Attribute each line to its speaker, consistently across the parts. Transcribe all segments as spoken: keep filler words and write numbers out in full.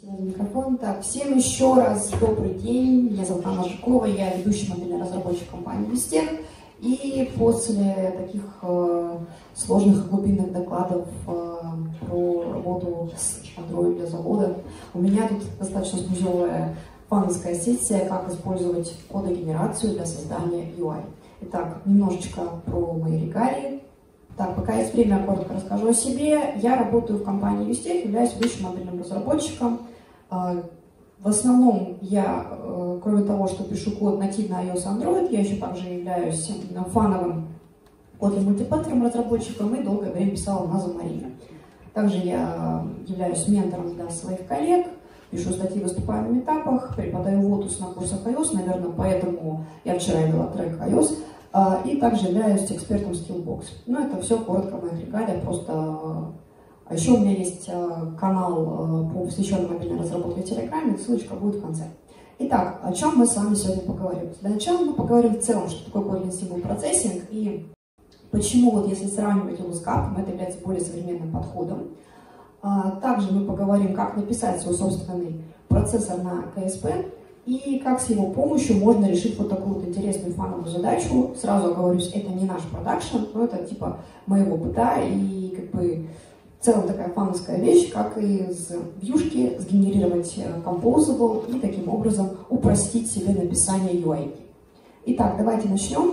Speaker 1: Микрофон. Так, всем еще раз добрый день. Меня зовут Анна Жукова, я ведущий мобильный разработчик компании Вестех. И после таких э, сложных глубинных докладов э, про работу с Android для завода, у меня тут достаточно смузевая фановская сессия, как использовать кодогенерацию для создания ю ай. Итак, немножечко про мои регалии. Так, пока есть время, я коротко расскажу о себе. Я работаю в компании Вестех, являюсь ведущим мобильным разработчиком. В основном я, кроме того, что пишу код нативно iOS и Android, я еще также являюсь фановым Kotlin мультиплатформ разработчиком и долгое время писала на Xamarin. Также я являюсь ментором для своих коллег, пишу статьи, выступаю на митапах, преподаю вотус на курсах iOS, наверное, поэтому я вчера вела трек iOS, и также являюсь экспертом Skillbox. Ну, это все коротко в моих регалиях, просто... А еще у меня есть канал, посвященный мобильной разработке в Телеграме, ссылочка будет в конце. Итак, о чем мы с вами сегодня поговорим? Для начала мы поговорим в целом, что такое Kotlin Simple Processing и почему, вот если сравнивать его с капом, это является более современным подходом. Также мы поговорим, как написать свой собственный процессор на ка эс пэ и как с его помощью можно решить вот такую вот интересную фановую задачу. Сразу оговорюсь, это не наш продакшн, но это типа моего опыта и как бы... В целом такая фановская вещь, как из вьюшки сгенерировать Composable и таким образом упростить себе написание ю ай. Итак, давайте начнем.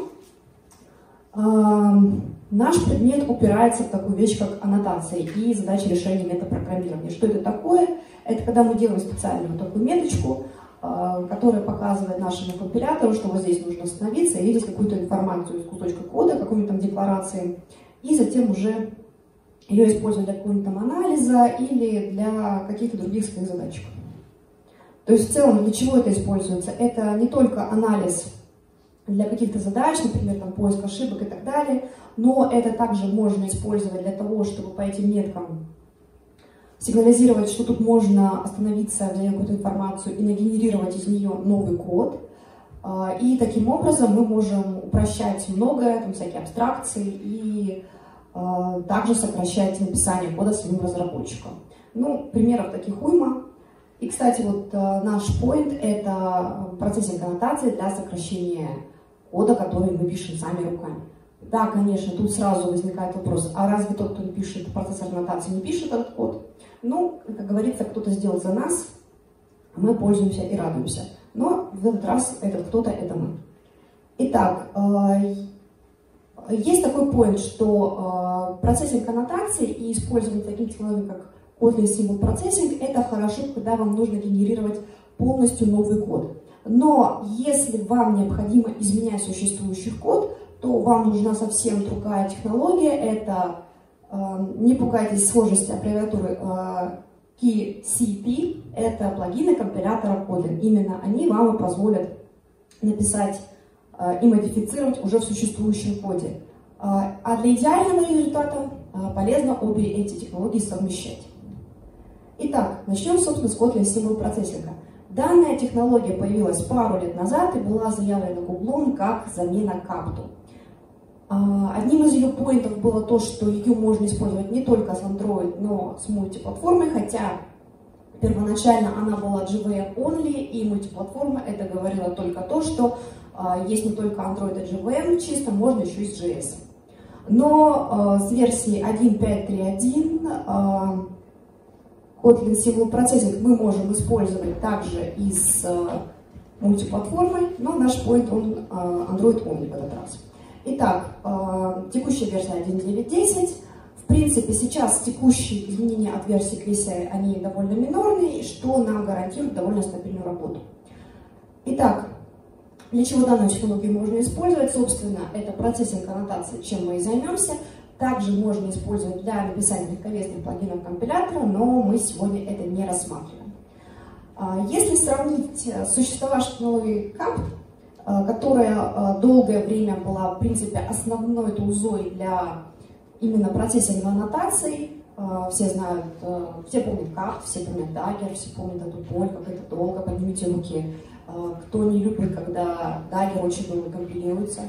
Speaker 1: Наш предмет упирается в такую вещь, как аннотация и задача решения метапрограммирования. Что это такое? Это когда мы делаем специальную вот такую меточку, которая показывает нашему компилятору, что вот здесь нужно остановиться и видеть какую-то информацию из кусочка кода, какую-нибудь там декларации, и затем уже ее использовать для какого-нибудь там анализа или для каких-то других своих задачек. То есть в целом для чего это используется? Это не только анализ для каких-то задач, например, там, поиск ошибок и так далее, но это также можно использовать для того, чтобы по этим меткам сигнализировать, что тут можно остановиться, взять какую-то информацию и нагенерировать из нее новый код. И таким образом мы можем упрощать многое, там, всякие абстракции и также сокращать написание кода своим разработчикам. Ну, примеров таких уйма. И, кстати, вот наш point — это процессинг аннотации для сокращения кода, который мы пишем сами руками. Да, конечно, тут сразу возникает вопрос, а разве тот, кто пишет процессор аннотации, не пишет этот код? Ну, как говорится, кто-то сделал за нас, мы пользуемся и радуемся. Но в этот раз этот кто-то — это мы. Итак, есть такой point, что э, процессинг аннотации и использование таких технологий, как Kotlin Simple Processing, это хорошо, когда вам нужно генерировать полностью новый код. Но если вам необходимо изменять существующий код, то вам нужна совсем другая технология. Это, э, не пугайтесь сложности аббревиатуры, э, кей си пи, это плагины компилятора Kotlin. Именно они вам и позволят написать и модифицировать уже в существующем коде. А для идеального результата полезно обе эти технологии совмещать. Итак, начнем, собственно, с Kotlin Simple Processing. Данная технология появилась пару лет назад и была заявлена Гуглом как замена капту. Одним из ее поинтов было то, что ее можно использовать не только с Android, но с мультиплатформой, хотя первоначально она была джей ви эм only, и мультиплатформа это говорило только то, что uh, есть не только Android и джей ви эм чисто, можно еще и с джей эс. Но uh, с версии один точка пять точка три точка один uh, Kotlin Simple Processing мы можем использовать также и с uh, мультиплатформой, но наш point он uh, Android only в этот раз. Итак, uh, текущая версия один точка девять точка десять. В принципе, сейчас текущие изменения от версии к версии, они довольно минорные, что нам гарантирует довольно стабильную работу. Итак, для чего данную технологию можно использовать? Собственно, это процессинг аннотации, чем мы и займемся. Также можно использовать для написания легковесных плагинов компилятора, но мы сегодня это не рассматриваем. Если сравнить с существовавшей технологией кап, которая долгое время была, в принципе, основной тулзой для именно процессинга аннотаций, все знают, все помнят кап, все помнят Dagger, все помнят эту боль, как это долго, поднимите руки. Кто не любит, когда Dagger очень долго компилируется.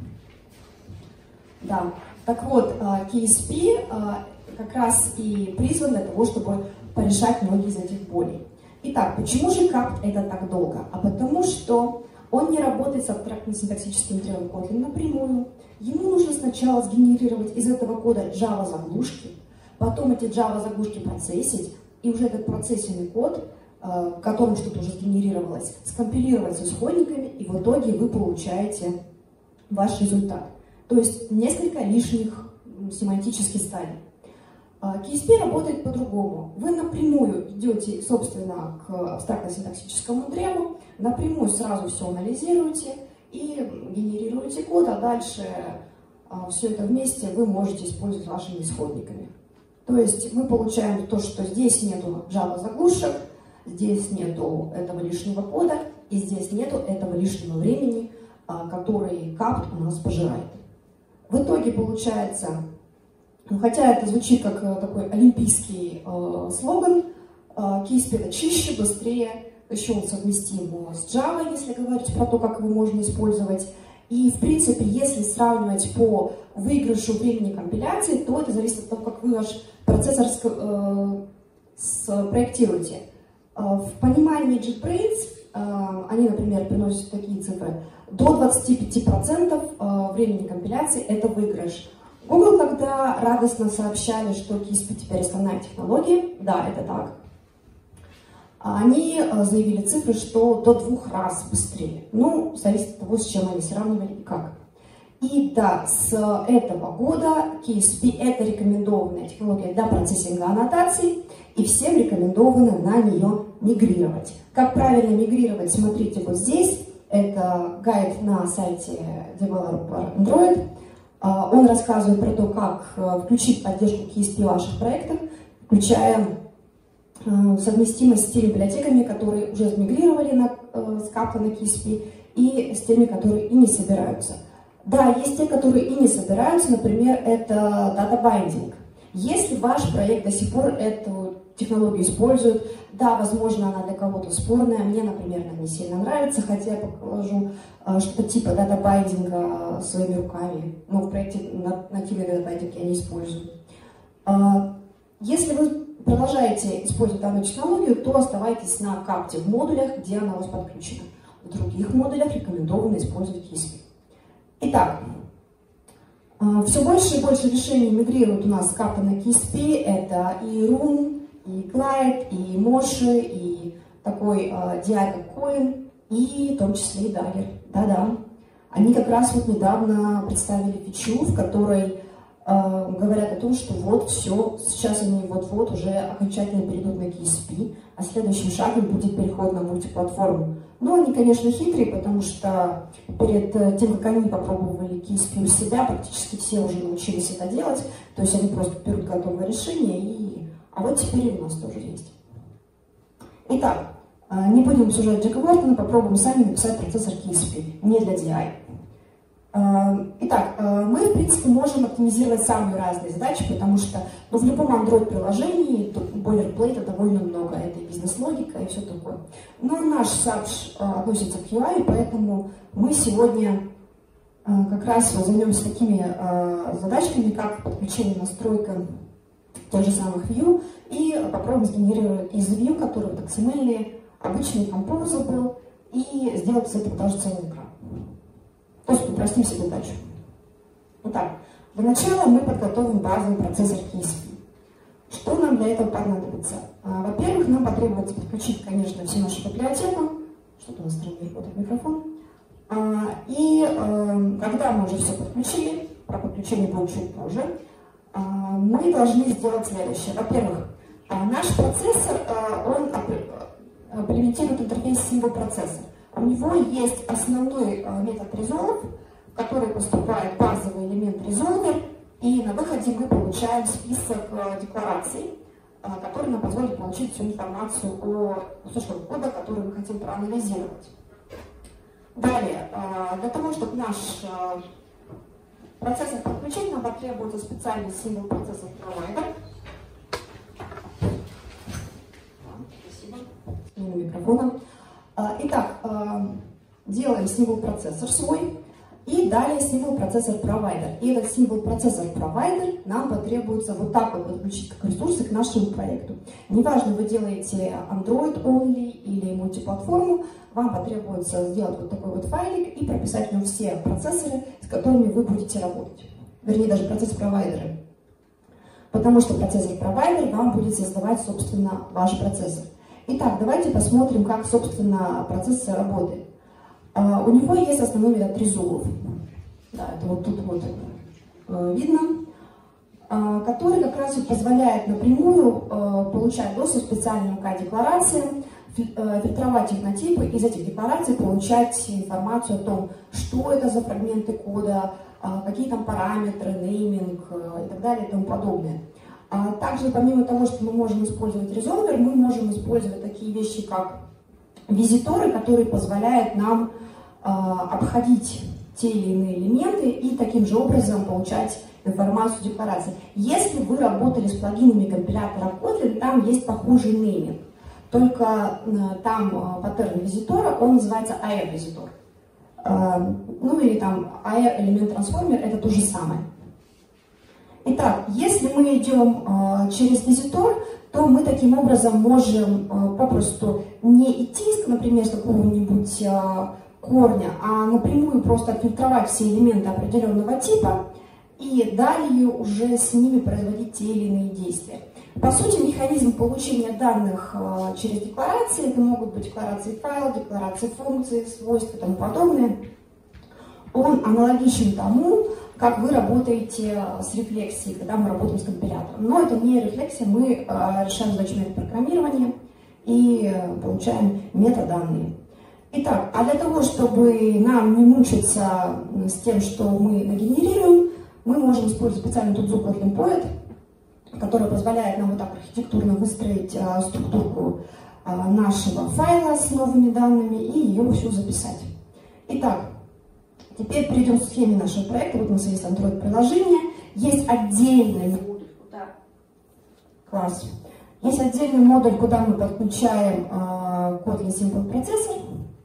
Speaker 1: Да, так вот, кей эс пи как раз и призван для того, чтобы порешать многие из этих болей. Итак, почему же капт это так долго? А потому что он не работает с абстрактным синтаксическим древом Kotlin напрямую. Ему нужно сначала сгенерировать из этого кода Java-заглушки, потом эти Java-заглушки процессить, и уже этот процессинный код, в котором что-то уже сгенерировалось, скомпилировать с исходниками, и в итоге вы получаете ваш результат. То есть несколько лишних семантических стадий. кей эс пи работает по-другому. Вы напрямую идете, собственно, к абстрактно-синтаксическому древу, напрямую сразу все анализируете и генерируете код, а дальше все это вместе вы можете использовать вашими исходниками. То есть мы получаем то, что здесь нету Java-заглушек, здесь нету этого лишнего кода, и здесь нету этого лишнего времени, который капт у нас пожирает. В итоге получается, хотя это звучит как такой олимпийский э, слоган, э, кей эс пи это чище, быстрее, еще он совместим с Java, если говорить про то, как его можно использовать. И, в принципе, если сравнивать по выигрышу времени компиляции, то это зависит от того, как вы ваш процессор э, спроектируете. Э, в понимании JetBrains, э, они, например, приносят такие цифры, до двадцати пяти процентов э, времени компиляции это выигрыш. Google тогда радостно сообщали, что кей эс пи теперь основная технология. Да, это так. Они заявили цифры, что до двух раз быстрее. Ну, зависит от того, с чем они сравнивали и как. И да, с этого года кей эс пи это рекомендованная технология для процессинга аннотаций, и всем рекомендовано на нее мигрировать. Как правильно мигрировать, смотрите вот здесь. Это гайд на сайте Developer Android. Он рассказывает про то, как включить поддержку кей эс пи в ваших проектах, включая совместимость с теми библиотеками, которые уже смигрировали на, с капта на кей эс пи, и с теми, которые и не собираются. Да, есть те, которые и не собираются, например, это Data Binding. Если ваш проект до сих пор эту технологию использует, да, возможно, она для кого-то спорная, мне, например, она не сильно нравится, хотя я положу что-то типа дата-байдинга своими руками, но в проекте нативный дата-байдинг я не использую. Если вы продолжаете использовать данную технологию, то оставайтесь на капте в модулях, где она у вас подключена. В других модулях рекомендовано использовать кей эс пи. Итак, все больше и больше решений мигрируют у нас с капта на кей эс пи. Это и Run, и Glide, и Moshi, и такой uh, ди ай как Coin, и в том числе и Dagger. Да-да. Они как раз вот недавно представили фичу, в которой uh, говорят о том, что вот все, сейчас они вот-вот уже окончательно перейдут на кей эс пи, а следующим шагом будет переход на мультиплатформу. Но они, конечно, хитрые, потому что перед тем, как они попробовали кей эс пи у себя, практически все уже научились это делать, то есть они просто берут готовое решение и... А вот теперь и у нас тоже есть. Итак, не будем обсуждать Джека Уортона, попробуем сами написать процессор кей эс пи, не для ди ай. Итак, мы, в принципе, можем оптимизировать самые разные задачи, потому что ну, в любом Android-приложении бойлерплейта довольно много, это и бизнес-логика, и все такое. Но наш сабж относится к ю ай, поэтому мы сегодня как раз займемся такими задачками, как подключение, настройка тех же самых view, и попробуем сгенерировать из view, который вот икс эм эль, обычный Composer был, и сделать с этого даже целый экран. То есть упростим себе задачу. Итак, для начала мы подготовим базовый процессор кей эс пи. Что нам для этого понадобится? Во-первых, нам потребуется подключить, конечно, всю нашу библиотеку. Что-то у нас странно работает микрофон. И когда мы уже все подключили, про подключение будет чуть позже, мы должны сделать следующее. Во-первых, наш процессор, он имплементирует интерфейс Single Processor. У него есть основной метод resolve, в который поступает базовый элемент resolver, и на выходе мы получаем список деклараций, который нам позволит получить всю информацию о кусочках кода, который мы хотим проанализировать. Далее, для того, чтобы наш процессор подключить, нам потребуется специальный Single Processor Provider. Спасибо. Смену микрофона. Итак, делаем Single процессор свой И далее символ процессор провайдер. И этот символ процессор провайдер нам потребуется вот так вот подключить как ресурсы к нашему проекту. Неважно, вы делаете Android only или мультиплатформу, вам потребуется сделать вот такой вот файлик и прописать в нем все процессоры, с которыми вы будете работать. Вернее, даже процессор-провайдеры. Потому что процессор-провайдер вам будет создавать, собственно, ваш процессор. Итак, давайте посмотрим, как, собственно, процессор работает. Uh, у него есть основной метод резолв, да, это вот тут вот uh, видно, uh, который как раз позволяет напрямую uh, получать доступ к специальным ка-декларациям, uh, фильтровать их на типы, из этих деклараций получать информацию о том, что это за фрагменты кода, uh, какие там параметры, нейминг uh, и так далее и тому подобное. Uh, также, помимо того, что мы можем использовать резолвер, мы можем использовать такие вещи, как визиторы, которые позволяют нам обходить те или иные элементы и таким же образом получать информацию декларации. Если вы работали с плагинами компилятора Kotlin, там есть похожий нейминг, только там паттерн визитора, он называется эй ар визитор. Ну или там эй ар элемент трансформер, это то же самое. Итак, если мы идем через визитор, то мы таким образом можем попросту не идти, например, с какого-нибудь корня, а напрямую просто отфильтровать все элементы определенного типа и далее уже с ними производить те или иные действия. По сути, механизм получения данных э, через декларации, это могут быть декларации файла, декларации функций, свойств и тому подобное, он аналогичен тому, как вы работаете с рефлексией, когда мы работаем с компилятором. Но это не рефлексия, мы э, решаем задачу метапрограммирования и э, получаем метаданные. Итак, а для того, чтобы нам не мучиться с тем, что мы нагенерируем, мы можем использовать специальный тулзу Kotlin Poet, который позволяет нам вот так архитектурно выстроить а, структуру а, нашего файла с новыми данными и ее всю записать. Итак, теперь перейдем к схеме нашего проекта. Вот у нас есть Android-приложение, есть отдельный модуль, куда... Класс. Есть отдельный модуль, куда мы подключаем а, Kotlin Simple процессор.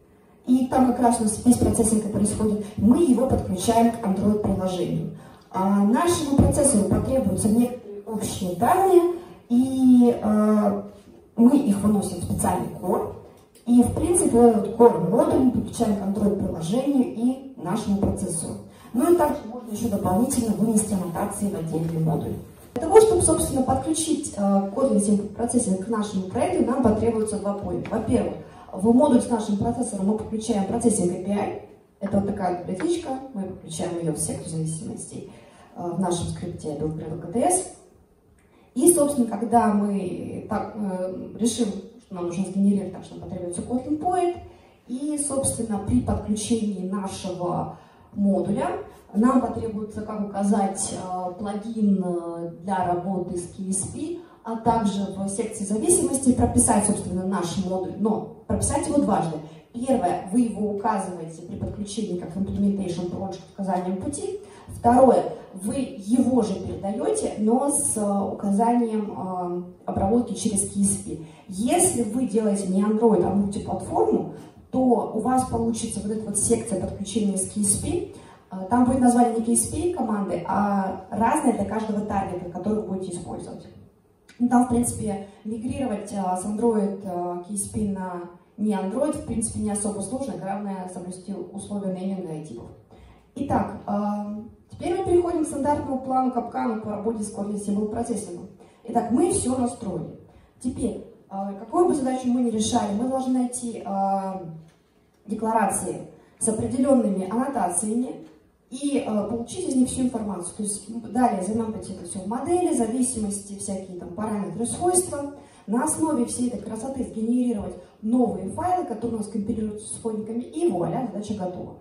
Speaker 1: И там как раз у нас весь процессинг происходит, мы его подключаем к Android-приложению. А нашему процессору потребуются некоторые общие данные, и а, мы их выносим в специальный core. И, в принципе, этот core-модуль мы подключаем к Android-приложению и нашему процессору. Ну и также можно еще дополнительно вынести аннотации в отдельный модуль. Для того, чтобы, собственно, подключить а, Kotlin Simple процессинг к нашему проекту, нам потребуется два поинта. Во-первых, в модуль с нашим процессором мы подключаем процессинг эй пи ай. Это вот такая библиотечка, мы подключаем ее в сектор зависимостей в нашем скрипте build.cs. И, собственно, когда мы так, э, решим, что нам нужно сгенерировать, так что нам потребуется Kotlin Poet, и, собственно, при подключении нашего модуля нам потребуется, как указать, э, плагин для работы с кей эс пи, а также в секции зависимости прописать, собственно, наш модуль, но прописать его дважды. Первое, вы его указываете при подключении как implementation project указанием пути. Второе, вы его же передаете, но с указанием э, обработки через кей эс пи. Если вы делаете не Android, а мультиплатформу, то у вас получится вот эта вот секция подключения с кей эс пи. Там будет название не кей эс пи команды, а разное для каждого таргета, который вы будете использовать. Там, в принципе, мигрировать а, с Android а, кей эс пи на не Android, в принципе, не особо сложно, главное соблюсти условия нейминга и типов. Итак, а, теперь мы переходим к стандартному плану капкану по работе с Kotlin Simple процессингом. Итак, мы все настроили. Теперь, а, какую бы задачу мы ни решали, мы должны найти а, декларации с определенными аннотациями и э, получить из них всю информацию. То есть далее замапать это все в модели, зависимости, всякие там параметры, свойства. На основе всей этой красоты сгенерировать новые файлы, которые у нас компилируются с исходниками, и вуаля, задача готова.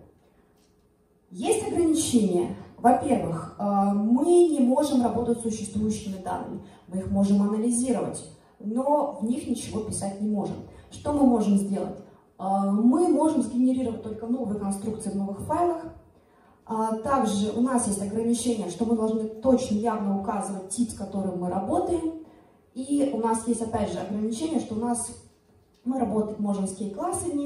Speaker 1: Есть ограничения. Во-первых, э, мы не можем работать с существующими данными. Мы их можем анализировать, но в них ничего писать не можем. Что мы можем сделать? Э, мы можем сгенерировать только новые конструкции в новых файлах. Также у нас есть ограничение, что мы должны точно, явно указывать тип, с которым мы работаем. И у нас есть, опять же, ограничение, что у нас мы работать можем с кей-классами,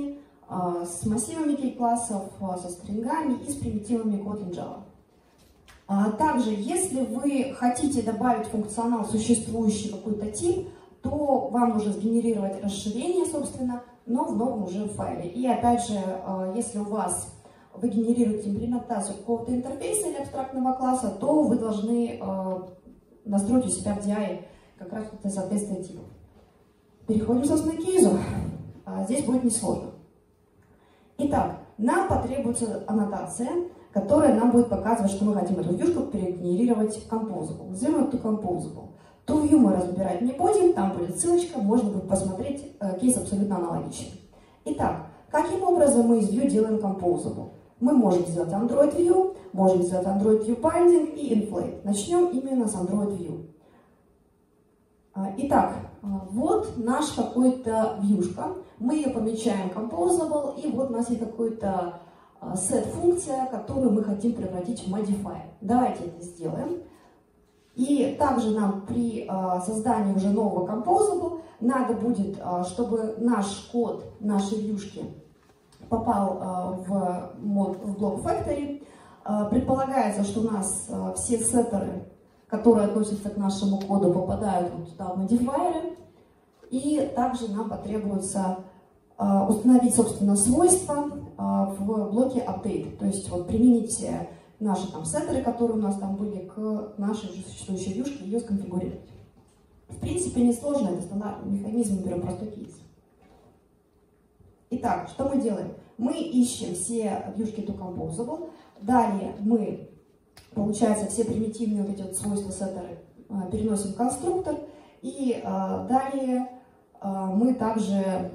Speaker 1: с массивами кей-классов, со стрингами и с примитивами Kotlin Java. Также, если вы хотите добавить функционал в существующий какой-то тип, то вам нужно сгенерировать расширение, собственно, но в новом уже файле. И опять же, если у вас вы генерируете имплементацию какого-то интерфейса или абстрактного класса, то вы должны настроить у себя в ди ай как раз это соответствие типов. Переходим, собственно, к кейсу. Здесь будет несложно. Итак, нам потребуется аннотация, которая нам будет показывать, что мы хотим эту вьюшку перегенерировать в Composable. Назовем эту Composable. Ту вью мы разбирать не будем, там будет ссылочка, можно будет посмотреть, кейс абсолютно аналогичный. Итак, каким образом мы из Vue делаем Composable? Мы можем сделать Android View, можем сделать Android View Binding и Inflate. Начнем именно с Android View. Итак, вот наш какой-то вьюшка. Мы ее помечаем Composable, и вот у нас есть какой-то set-функция, которую мы хотим превратить в modifier. Давайте это сделаем. И также нам при создании уже нового Composable надо будет, чтобы наш код нашей вьюшки попал в, в блок Factory. Предполагается, что у нас все сеттеры, которые относятся к нашему коду, попадают вот сюда в модифайеры. И также нам потребуется установить, собственно, свойства в блоке Update. То есть вот применить наши там сеттеры, которые у нас там были, к нашей уже существующей вьюшке, ее сконфигурировать. В принципе, несложно, это стандартный механизм, берем простой кейс. Итак, что мы делаем? Мы ищем все вьюшки to Composable. Далее мы, получается, все примитивные вот эти вот свойства сеттеры переносим в конструктор. И а, далее а, мы также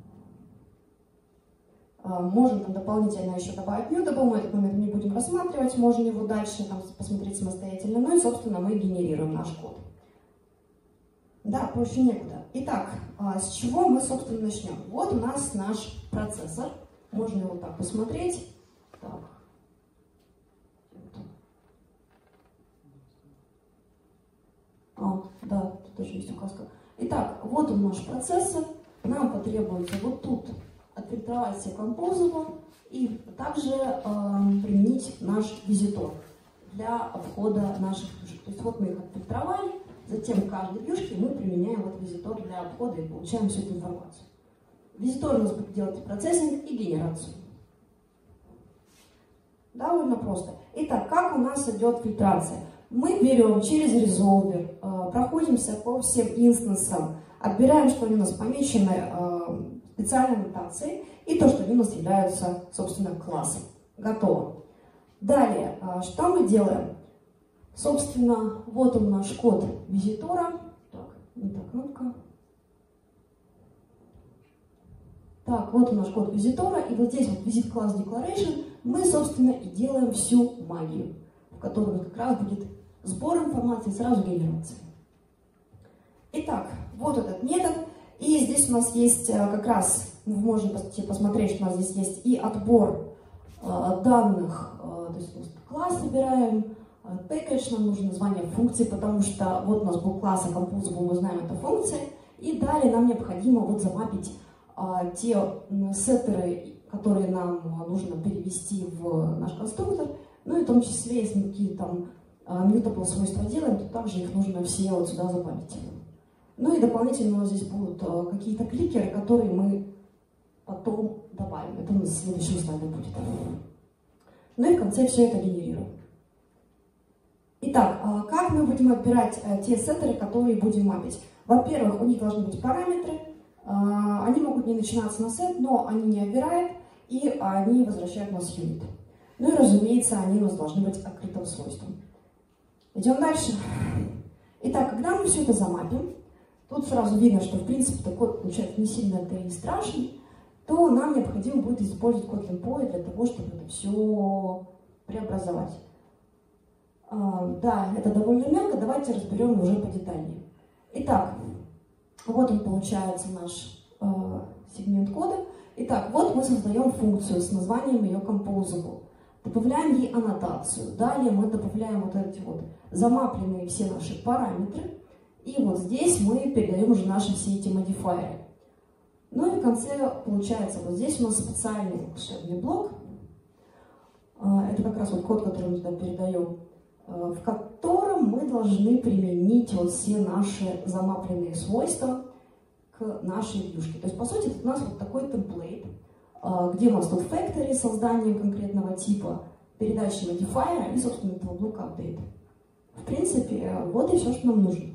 Speaker 1: а, можем там дополнительно еще добавить mutable, мы этот момент не будем рассматривать, можем его дальше там посмотреть самостоятельно. Ну и, собственно, мы генерируем наш код. Да, проще некуда. Итак, а, с чего мы, собственно, начнем? Вот у нас наш процессор. Можно его так посмотреть. Так. А, да, тут тоже есть указка. Итак, вот он наш процессор. Нам потребуется вот тут отфильтровать все Composable и также э, применить наш визитор для входа наших вьюшек. То есть вот мы их отфильтровали, затем в каждой вьюшке мы применяем вот визитор для входа и получаем всю эту информацию. Визитор у нас будет делать процессинг и генерацию. Довольно просто. Итак, как у нас идет фильтрация? Мы берем через резолвер, э, проходимся по всем инстансам, отбираем, что они у нас помечены э, специальной нотацией, и то, что они у нас являются, собственно, классом. Готово. Далее, э, что мы делаем? Собственно, вот он наш код визитора. Так, не та кнопка. Так, вот наш код визитора, и вот здесь вот visit class declaration мы, собственно, и делаем всю магию, в которой как раз будет сбор информации и сразу генерация. Итак, вот этот метод, и здесь у нас есть как раз, вы можете посмотреть, что у нас здесь есть и отбор э, данных, э, то есть класс собираем, package, нам нужно название функции, потому что вот у нас был класс, а Composable, мы знаем, это функция, и далее нам необходимо вот замапить те сеттеры, которые нам нужно перевести в наш конструктор, ну и в том числе, если мы какие-то там mutable свойства делаем, то также их нужно все вот сюда запамятить. Ну и дополнительно у нас здесь будут какие-то кликеры, которые мы потом добавим. Это у нас в следующем слайде будет. Ну и в конце все это генерируем. Итак, как мы будем отбирать те сеттеры, которые будем мапить? Во-первых, у них должны быть параметры. Они могут не начинаться на set, но они не обирают, и они возвращают нас юнит. Ну и, разумеется, они у нас должны быть открытым свойством. Идем дальше. Итак, когда мы все это замапим, тут сразу видно, что, в принципе, такой получается не сильно это и страшный, то нам необходимо будет использовать Kotlin Poet для того, чтобы это все преобразовать. Да, это довольно мелко, давайте разберем уже подетальнее. Итак, вот он получается наш э, сегмент кода. Итак, вот мы создаем функцию с названием ее Composable. Добавляем ей аннотацию. Далее мы добавляем вот эти вот замапленные все наши параметры. И вот здесь мы передаем уже наши все эти модифайеры. Ну и конце получается, вот здесь у нас специальный волшебный блок. Это как раз вот код, который мы туда передаем, в котором мы должны применить вот все наши замапленные свойства к нашей вьюшке. То есть, по сути, это у нас вот такой темплейт, где у нас тут factory, создание конкретного типа, передача modifier и, собственно, этого блока update. В принципе, вот и все, что нам нужно.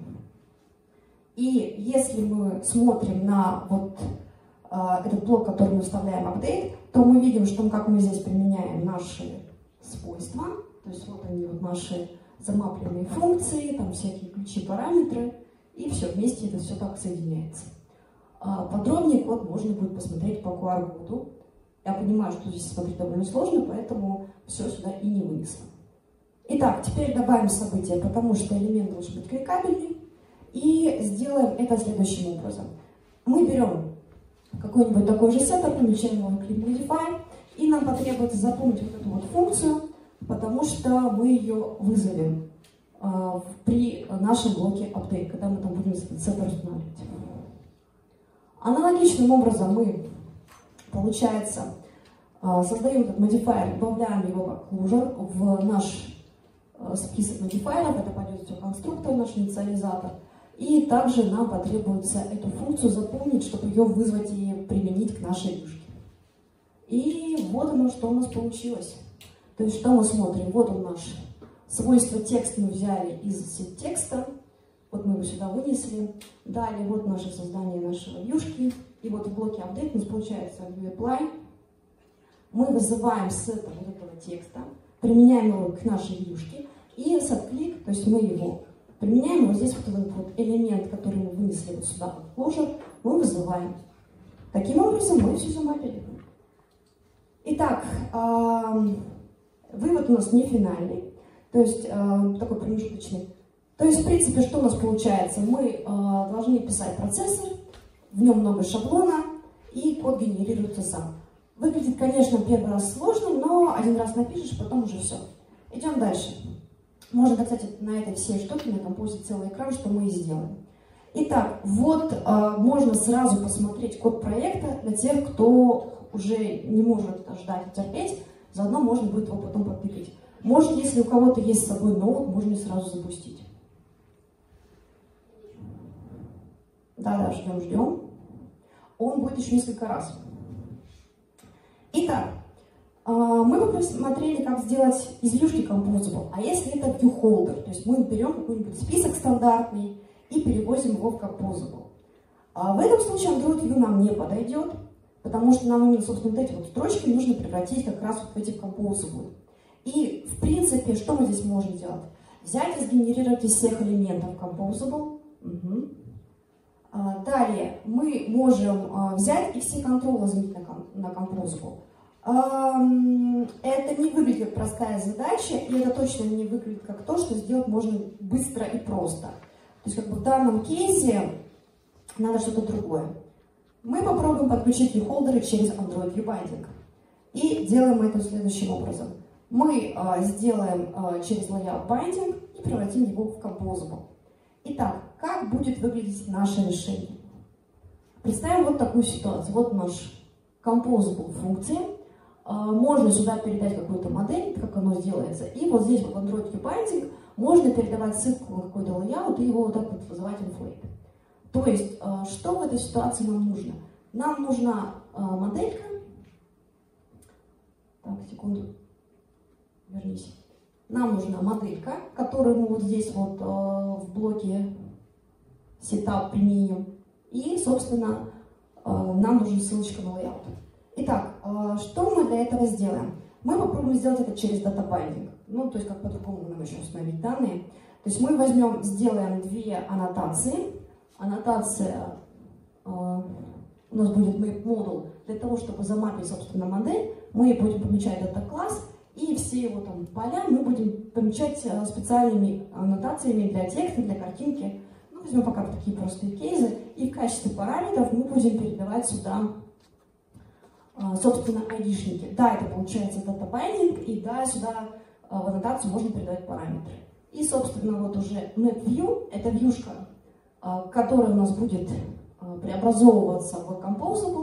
Speaker 1: И если мы смотрим на вот э, этот блок, который мы вставляем update, то мы видим, что как мы здесь применяем наши свойства, то есть вот они, вот наши замапленные функции, там всякие ключи, параметры, и все вместе это все так соединяется. А подробнее код можно будет посмотреть по ку ар-коду. Я понимаю, что здесь смотреть довольно сложно, поэтому все сюда и не вынесла. Итак, теперь добавим события, потому что элемент должен быть кликабельный. И сделаем это следующим образом. Мы берем какой-нибудь такой же сеттер, помещаем его в click modifier, и нам потребуется запомнить вот эту вот функцию, потому что мы ее вызовем э, при нашем блоке update, когда мы там будем этот сеттер устанавливать. Аналогичным образом мы, получается, э, создаем этот modifier, добавляем его как closure в наш э, список модифайеров, это пойдет все конструктор, наш инициализатор. И также нам потребуется эту функцию запомнить, чтобы ее вызвать и применить к нашей вьюшке. И вот оно, что у нас получилось. То есть, что мы смотрим? Вот он наш свойство текст мы взяли из сеттекста. Вот мы его сюда вынесли. Далее вот наше создание нашего вьюшки. И вот в блоке update у нас получается viewApply. Мы вызываем сеттер вот этого текста, применяем его к нашей вьюшке. И setClick, то есть мы его применяем вот здесь вот этот вот элемент, который мы вынесли вот сюда, в closure, мы вызываем. Таким образом мы все замапили. Итак, э, вывод у нас не финальный, то есть э, такой промежуточный. То есть, в принципе, что у нас получается? Мы э, должны писать процессор, в нем много шаблона, и код генерируется сам. Выглядит, конечно, первый раз сложно, но один раз напишешь, потом уже все. Идем дальше. Можно, кстати, на этой всей штуке накомпозить целый экран, что мы и сделаем. Итак, вот э, можно сразу посмотреть код проекта для тех, кто уже не может ждать и терпеть. Заодно можно будет его потом подтыкать. Может, если у кого-то есть с собой ноут, можно сразу запустить. Да-да, ждем, ждем. Он будет еще несколько раз. Итак. Мы посмотрели, как сделать из вьюшки composable. А если это viewholder, то есть мы берем какой-нибудь список стандартный и перевозим его в composable. А в этом случае Android View нам не подойдет, потому что нам именно, собственно, вот эти вот строчки нужно превратить как раз вот в эти composable. И, в принципе, что мы здесь можем делать? Взять и сгенерировать из всех элементов composable. Угу. А, далее мы можем взять и все контролы заменить на composable. Это не выглядит как простая задача, и это точно не выглядит как то, что сделать можно быстро и просто. То есть, как бы в данном кейсе надо что-то другое. Мы попробуем подключить viewholder через Android View Binding. И делаем это следующим образом. Мы а, сделаем а, через Layout Binding и превратим его в Composable. Итак, как будет выглядеть наше решение? Представим вот такую ситуацию. Вот наш Composable функция. Можно сюда передать какую-то модель, как оно сделается. И вот здесь в Android View Binding можно передавать ссылку на какой-то layout и его вот так вот вызывать inflate. То есть, что в этой ситуации нам нужно? Нам нужна моделька. Так, секунду. Вернись. Нам нужна моделька, которую мы вот здесь вот в блоке setup применим. И, собственно, нам нужна ссылочка на layout. Итак, что мы для этого сделаем? Мы попробуем сделать это через датабайндинг. Ну, то есть, как по-другому нам еще установить данные. То есть мы возьмем, сделаем две аннотации. Аннотация э, у нас будет map model для того, чтобы замапить, собственно, модель. Мы будем помечать дата-класс, и все его там поля мы будем помечать специальными аннотациями для текста, для картинки. Ну, возьмем пока такие простые кейсы. И в качестве параметров мы будем передавать сюда, собственно, айдишники. Да, это получается датабайндинг, и да, сюда в аннотацию можно передавать параметры. И, собственно, вот уже mapView, это вьюшка, которая у нас будет преобразовываться в composable,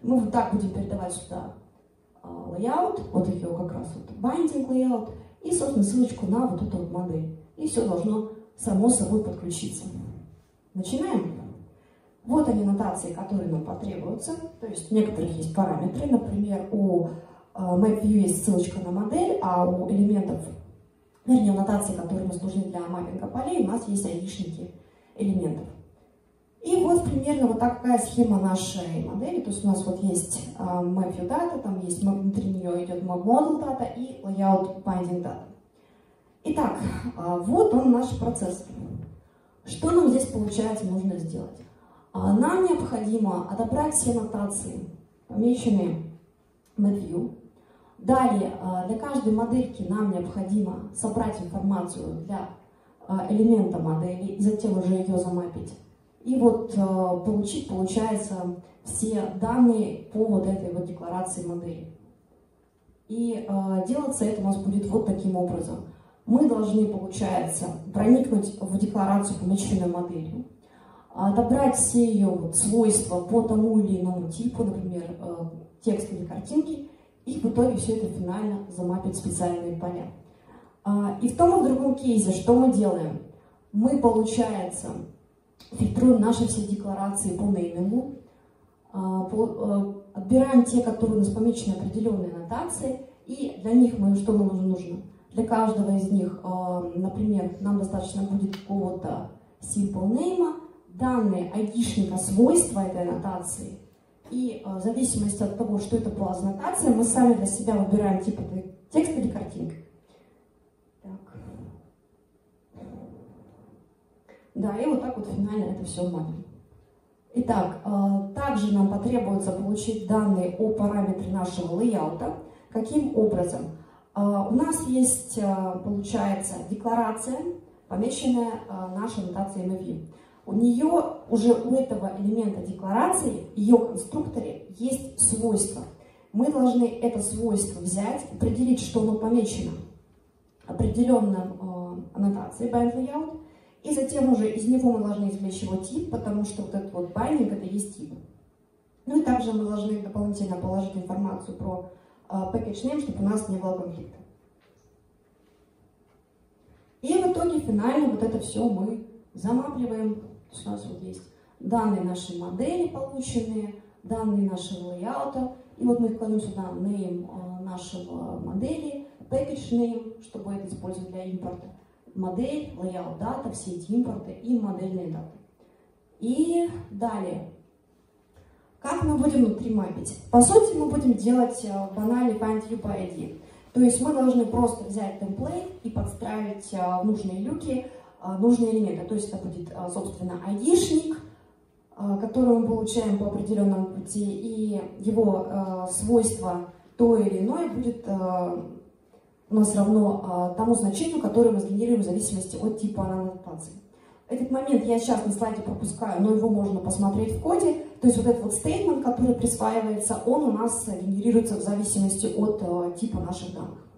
Speaker 1: Мы вот так будем передавать сюда layout, вот ее как раз вот binding layout, и, собственно, ссылочку на вот эту вот модель. И все должно само собой подключиться. Начинаем. Вот они аннотации, которые нам потребуются. То есть у некоторых есть параметры. Например, у MapView есть ссылочка на модель, а у элементов, вернее, аннотаций, которые у нас нужны для маппинга полей, у нас есть айдишники элементов. И вот примерно вот такая схема нашей модели. То есть у нас вот есть MapView data, там есть внутри нее идет MapModel data и layout binding data. Итак, вот он наш процесс. Что нам здесь, получается, нужно сделать? Нам необходимо отобрать все аннотации, помеченные MapView. Далее, для каждой модельки нам необходимо собрать информацию для элемента модели и затем уже ее замапить. И вот получить, получается, все данные по вот этой вот декларации модели. И делаться это у нас будет вот таким образом. Мы должны, получается, проникнуть в декларацию, помеченную моделью, отобрать все ее вот свойства по тому или иному типу, например, текст или картинки, и в итоге все это финально замапить в специальные поля. И в том и в другом кейсе что мы делаем? Мы, получается, фильтруем наши все декларации по неймингу, отбираем те, которые у нас помечены определенной аннотацией, и для них мы, что нам нужно? Для каждого из них, например, нам достаточно будет какого-то simple name, данные айдишника, свойства этой аннотации, и в зависимости от того, что это была за аннотация, мы сами для себя выбираем тип это текст или картинка. Так. Да, и вот так вот финально это все мапим. Итак, также нам потребуется получить данные о параметре нашего лейаута. Каким образом? У нас есть, получается, декларация, помеченная нашей аннотацией MapView. У нее, уже у этого элемента декларации, в ее конструкторе есть свойство. Мы должны это свойство взять, определить, что оно помечено определенным аннотацией bind layout, и затем уже из него мы должны извлечь его тип, потому что вот этот вот binding это есть тип. Ну и также мы должны дополнительно положить информацию про package name, чтобы у нас не было конфликта. И в итоге финально вот это все мы замапливаем. У нас вот есть данные нашей модели полученные, данные нашего лейаута, и вот мы кладем сюда name нашего модели, package name, чтобы это использовать для импорта, модель, layout data, все эти импорты и модельные даты. И далее. Как мы будем внутри мапить? По сути, мы будем делать банальный findView by ай ди. То есть мы должны просто взять темплейт и подстраивать в нужные люки нужные элементы. То есть это будет, собственно, айдишник, который мы получаем по определенному пути, и его свойство то или иное будет у нас равно тому значению, которое мы сгенерируем в зависимости от типа аннотации. Этот момент я сейчас на слайде пропускаю, но его можно посмотреть в коде. То есть вот этот вот statement, который присваивается, он у нас генерируется в зависимости от uh, типа наших данных.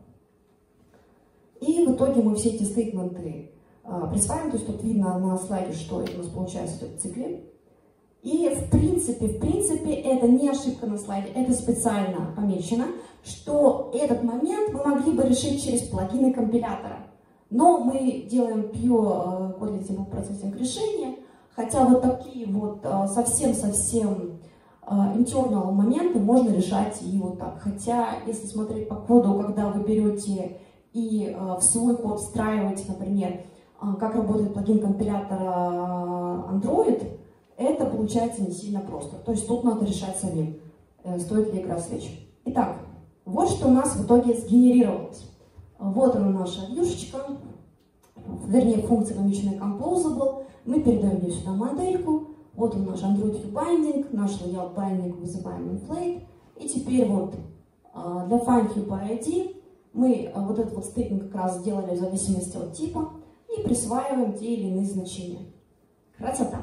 Speaker 1: И в итоге мы все эти стейтменты uh, присваиваем. То есть тут видно на слайде, что это у нас получается в цикле. И в принципе, в принципе, это не ошибка на слайде, это специально помечено, что этот момент мы могли бы решить через плагины компилятора. Но мы делаем pure Kotlin Simple Processing решение, хотя вот такие вот совсем-совсем internal моменты можно решать и вот так. Хотя, если смотреть по коду, когда вы берете и в свой код встраиваете, например, как работает плагин компилятора Android, это получается не сильно просто. То есть тут надо решать самим, стоит ли игра свеч. Итак, вот что у нас в итоге сгенерировалось. Вот она наша вьюшечка, вернее функция помеченная composable. Мы передаем ее сюда модельку. Вот он наш Android View Binding, наш layout binding вызываем inflate. И теперь вот для findView by ай ди мы вот этот вот statement как раз сделали в зависимости от типа и присваиваем те или иные значения. Красота!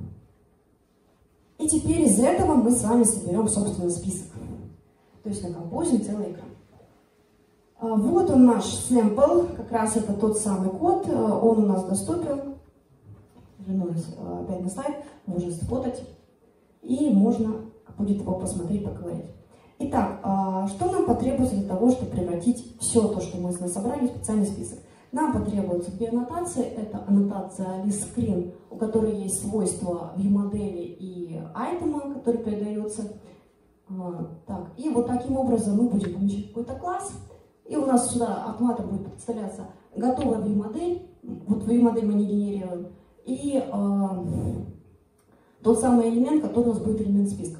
Speaker 1: И теперь из этого мы с вами соберем, собственно, список. То есть накомпозим целый экран. Вот он наш sample, как раз это тот самый код, он у нас доступен. Вернусь опять на слайд, можно сфотать. И можно будет его посмотреть, поговорить. Итак, что нам потребуется для того, чтобы превратить все то, что мы собрали, в специальный список? Нам потребуется две аннотации. Это аннотация listScreen, у которой есть свойства viewModel и айтема, который передается. Так, и вот таким образом мы будем помещать какой-то класс, и у нас сюда автоматом будет представляться готовая viewModel. Вот viewModel мы не генерируем. И э, тот самый элемент, который у нас будет элемент списка.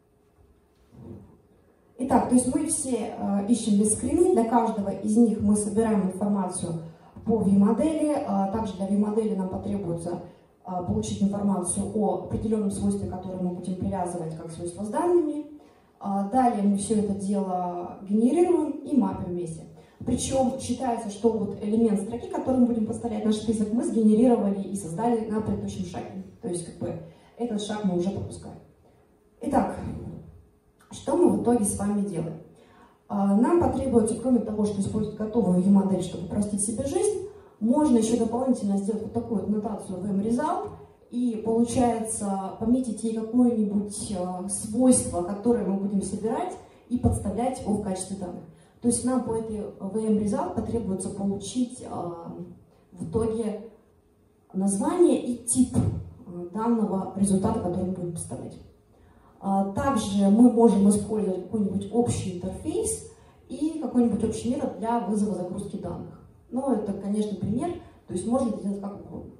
Speaker 1: Итак, то есть мы все э, ищем listScreen, для каждого из них мы собираем информацию по viewModel. Э, также для viewModel нам потребуется э, получить информацию о определенном свойстве, которое мы будем привязывать как свойство с данными. Э, далее мы все это дело генерируем и мапим вместе. Причем считается, что вот элемент строки, который мы будем поставлять в наш список, мы сгенерировали и создали на предыдущем шаге. То есть как бы этот шаг мы уже пропускаем. Итак, что мы в итоге с вами делаем? Нам потребуется, кроме того, что использовать готовую viewModel, чтобы упростить себе жизнь, можно еще дополнительно сделать вот такую вот нотацию vmResult и, получается, пометить ей какое-нибудь свойство, которое мы будем собирать, и подставлять его в качестве данных. То есть нам по этой vmResult потребуется получить в итоге название и тип данного результата, который мы будем подставлять. Также мы можем использовать какой-нибудь общий интерфейс и какой-нибудь общий метод для вызова загрузки данных. Но это, конечно, пример, то есть можно сделать как угодно.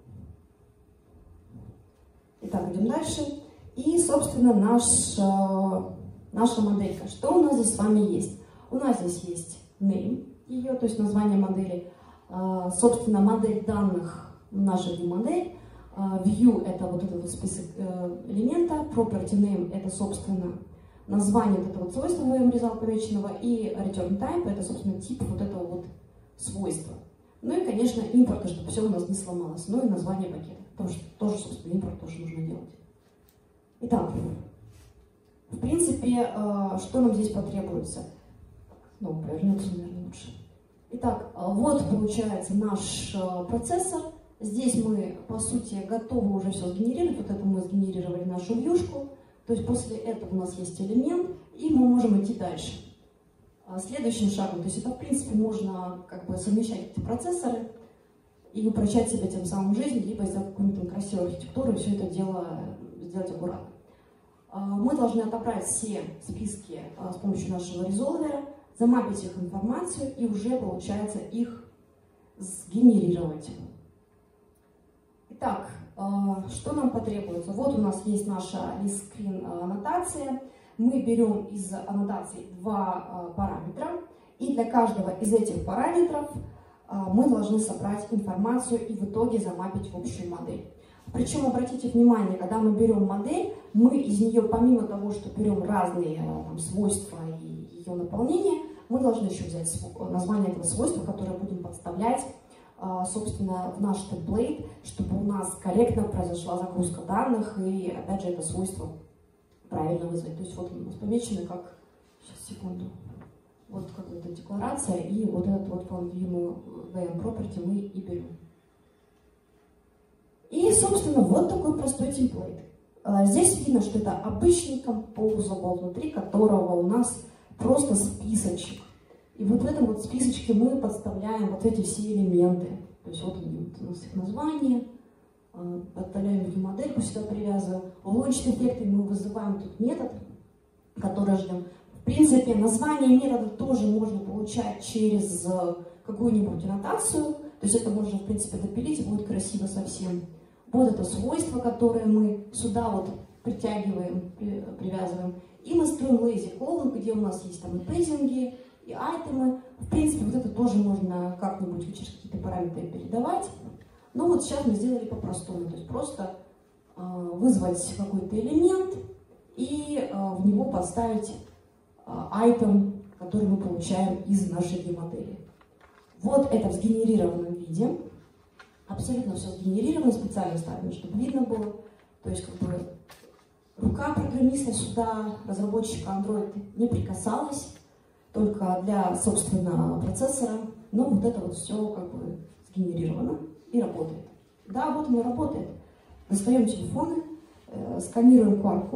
Speaker 1: Итак, идем дальше. И, собственно, наш, наша моделька. Что у нас здесь с вами есть? У нас здесь есть name ее, то есть название модели. Собственно, модель данных наша viewModel. View — это вот этот вот список элемента, property name — это, собственно, название вот этого вот свойства vmResult помеченного, и return type — это, собственно, тип вот этого вот свойства. Ну и, конечно, импорт, чтобы все у нас не сломалось, ну и название пакета, потому что тоже, собственно, импорт тоже нужно делать. Итак, в принципе, что нам здесь потребуется? Ну, повернется, наверное, лучше. Итак, вот получается наш процессор. Здесь мы, по сути, готовы уже все сгенерировать. Вот это мы сгенерировали нашу вьюшку. То есть после этого у нас есть элемент, и мы можем идти дальше. Следующим шагом, то есть это, в принципе, можно как бы совмещать эти процессоры и упрощать себе тем самым жизнь, либо сделать какую-нибудь красивую архитектуру и все это дело сделать аккуратно. Мы должны отобрать все списки с помощью нашего резолвера, замапить их информацию и уже, получается, их сгенерировать. Итак, что нам потребуется? Вот у нас есть наша listScreen аннотация. Мы берем из аннотации два параметра, и для каждого из этих параметров мы должны собрать информацию и в итоге замапить в общую модель. Причем, обратите внимание, когда мы берем модель, мы из нее, помимо того, что берем разные там, свойства и ее наполнение, мы должны еще взять название этого свойства, которое будем подставлять, собственно, в наш темплейт, чтобы у нас корректно произошла загрузка данных и, опять же, это свойство правильно вызвать. То есть вот у нас помечено как, сейчас, секунду, вот как эта декларация, и вот этот вот vmProperty мы и берем. И, собственно, вот такой простой темплейт. Здесь видно, что это обычный composable, внутри которого у нас просто списочек. И вот в этом вот списочке мы подставляем вот эти все элементы. То есть вот у нас их название, подставляем viewModel, сюда привязываем. В launch-эффекте мы вызываем тут метод, который ждем. В принципе, название метода тоже можно получать через какую-нибудь аннотацию. То есть это можно, в принципе, допилить, и будет красиво совсем. Вот это свойство, которое мы сюда вот притягиваем, привязываем. И мы строим lazy column, где у нас есть там и пейзинги, и айтемы. В принципе, вот это тоже можно как-нибудь через какие-то параметры передавать. Но вот сейчас мы сделали по-простому. То есть просто э, вызвать какой-то элемент и э, в него подставить айтем, э, который мы получаем из нашей viewModel. Вот это в сгенерированном виде. Абсолютно все сгенерировано, специально ставим, чтобы видно было. То есть как бы рука программиста сюда, разработчика Android, не прикасалась, только для собственного процессора. Но вот это вот все как бы сгенерировано и работает. Да, вот оно работает. Достаем телефоны, э, сканируем ку ар код,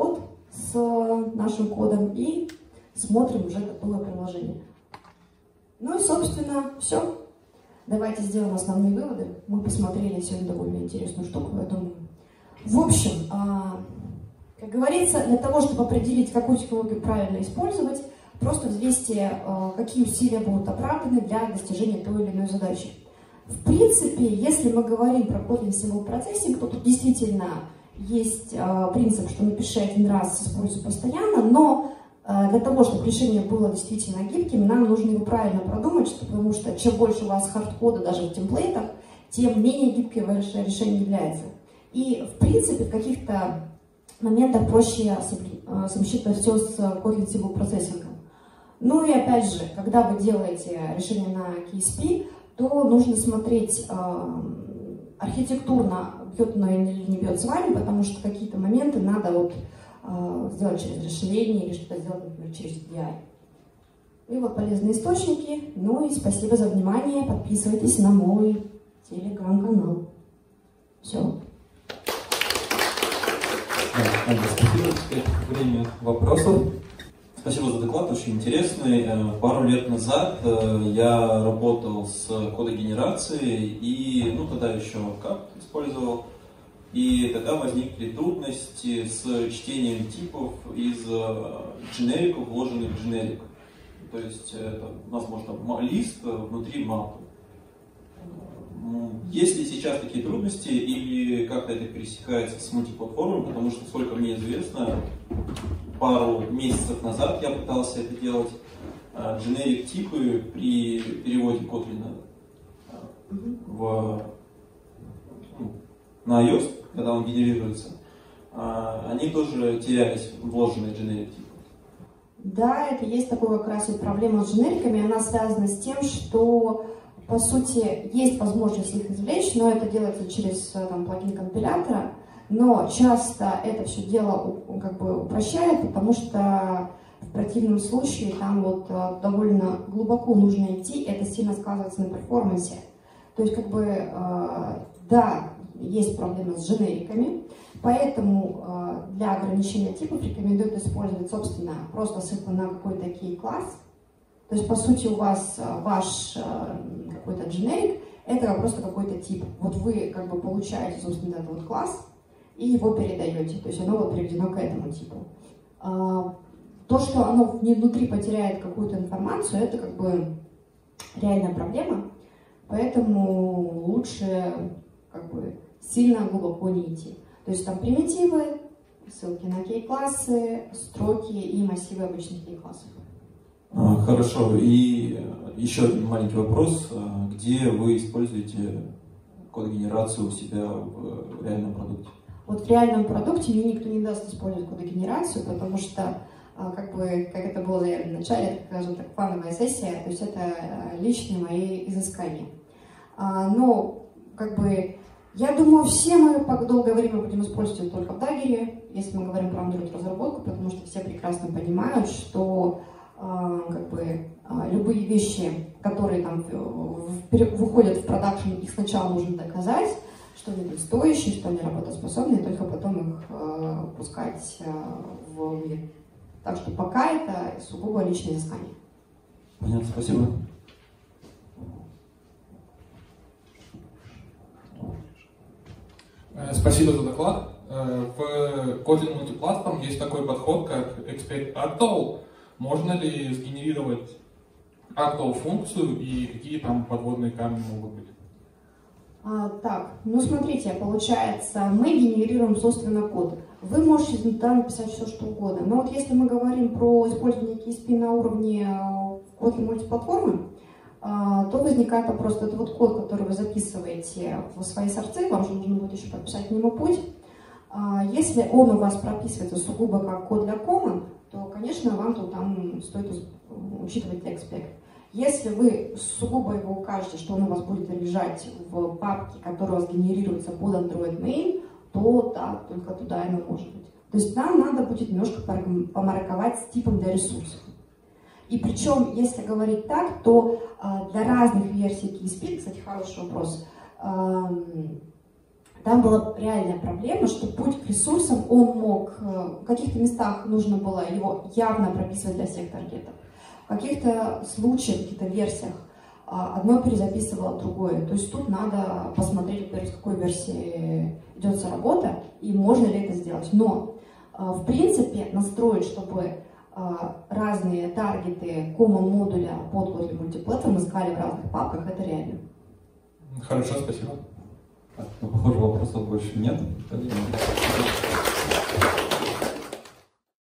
Speaker 1: с нашим кодом и смотрим уже готовое приложение. Ну и, собственно, все. Давайте сделаем основные выводы. Мы посмотрели сегодня довольно интересную штуку, я думаю. В общем, как говорится, для того, чтобы определить, какую технологию правильно использовать, просто взвесьте, какие усилия будут оправданы для достижения той или иной задачи. В принципе, если мы говорим про Kotlin Simple Processing, то тут действительно есть принцип, что напиши один раз, используй постоянно, но для того, чтобы решение было действительно гибким, нам нужно его правильно продумать, потому что чем больше у вас хардкода даже в темплейтах, тем менее гибким ваше решение является. И, в принципе, в каких-то моментах проще совмещать это все с Kotlin Simple Processing. Ну и опять же, когда вы делаете решение на кей эс пи, то нужно смотреть э, архитектурно, бьет оно или не бьет с вами, потому что какие-то моменты надо вот, э, сделать через расширение или что-то сделать, например, через ди ай. И вот полезные источники. Ну и спасибо за внимание. Подписывайтесь на мой телеграм-канал. Все.
Speaker 2: Спасибо. Теперь время вопросов. Спасибо за доклад, очень интересный. Пару лет назад я работал с кодогенерацией и, ну, тогда еще как использовал, и тогда возникли трудности с чтением типов из дженериков, вложенных в дженерик. То есть это, у нас можно лист внутри мапы. Есть ли сейчас такие трудности или как-то это пересекается с мультиплатформой, потому что, сколько мне известно, пару месяцев назад я пытался это делать, generic типы при переводе Kotlin в, ну, на iOS, когда он генерируется, они тоже терялись, вложенные generic типы.
Speaker 1: Да, это есть такая как раз вот проблема с дженериками, она связана с тем, что по сути есть возможность их извлечь, но это делается через там, плагин компилятора. Но часто это все дело как бы упрощает, потому что в противном случае там вот довольно глубоко нужно идти, это сильно сказывается на перформансе. То есть как бы да, есть проблемы с дженериками, поэтому для ограничения типов рекомендуют использовать, собственно, просто ссылку на какой-то key-класс. То есть по сути у вас ваш какой-то дженерик это просто какой-то тип. Вот вы как бы получаете, собственно, этот вот класс, и его передаете, то есть оно вот приведено к этому типу. То, что оно внутри потеряет какую-то информацию, это как бы реальная проблема, поэтому лучше как бы сильно глубоко не идти. То есть там примитивы, ссылки на кей-классы, строки и массивы обычных кей-классов.
Speaker 2: Хорошо, и еще один маленький вопрос. Где вы используете кодогенерацию у себя в реальном продукте?
Speaker 1: Вот в реальном продукте мне никто не даст использовать кодогенерацию, потому что, как бы, как это было заявлено в начале, это, скажем так, плановая сессия, то есть это личные мои изыскания. Но, как бы, я думаю, все мы долгое время будем использовать только в Dagger, если мы говорим про Android-разработку, потому что все прекрасно понимают, что как бы, любые вещи, которые там выходят в продакшн, их сначала нужно доказать, что они будут стоящие, что они работоспособны, и только потом их э, пускать э, в мир. Так что пока это сугубо личное изыскание.
Speaker 2: Понятно, спасибо.
Speaker 3: Спасибо за доклад. В Kotlin Multiplatform есть такой подход, как Expect Actual. Можно ли сгенерировать Actual функцию и какие там подводные камни могут быть?
Speaker 1: А, так, ну смотрите, получается, мы генерируем, собственно, код. Вы можете там написать все, что угодно. Но вот если мы говорим про использование кей эс пи на уровне Kotlin мультиплатформы, то возникает вопрос, это вот код, который вы записываете в свои сорцы, вам же нужно будет еще подписать к нему путь. Если он у вас прописывается сугубо как код для common, то, конечно, вам тут там стоит учитывать expect. Если вы сугубо его укажете, что он у вас будет лежать в папке, которая у вас генерируется под Android Main, то да, только туда оно может быть. То есть нам надо будет немножко помарковать с типом для ресурсов. И причем, если говорить так, то э, для разных версий кей эс пи, кстати, хороший вопрос, э, Там была реальная проблема, что путь к ресурсам, он мог, в каких-то местах нужно было его явно прописывать для всех таргетов, в каких-то случаях, в каких-то версиях одно перезаписывало другое. То есть тут надо посмотреть, во-первых, с какой версии идется работа и можно ли это сделать. Но, в принципе, настроить, чтобы разные таргеты common модуля под Kotlin Multiplatform искали в разных папках, это реально.
Speaker 3: Хорошо, спасибо.
Speaker 2: Так, ну, похоже, вопросов больше нет. Поэтому...